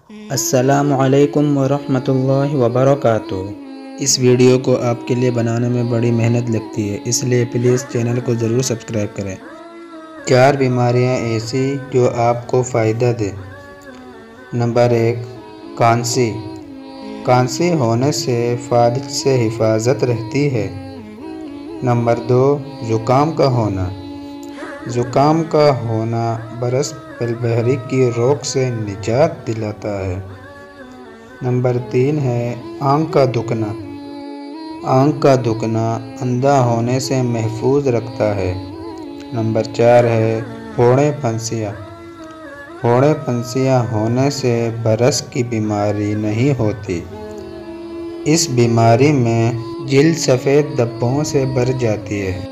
अस्सलामु अलैकुम वरहमतुल्लाहि वबरकातुहू। इस वीडियो को आपके लिए बनाने में बड़ी मेहनत लगती है, इसलिए प्लीज़ चैनल को ज़रूर सब्सक्राइब करें। 4 बीमारियां ऐसी जो आपको फ़ायदा दे। नंबर 1, खांसी। खांसी होने से फालिज से हिफाजत रहती है। नंबर 2, ज़ुकाम का होना। ज़ुकाम का होना बरस बलबहरी की रोग से निजात दिलाता है। नंबर 3 है आँख का दुखना। आँख का दुखना अंधा होने से महफूज रखता है। नंबर 4 है फोड़े फंसियाँ। फोड़े फंसियाँ होने से बरस की बीमारी नहीं होती। इस बीमारी में जिल्द सफ़ेद धब्बों से भर जाती है।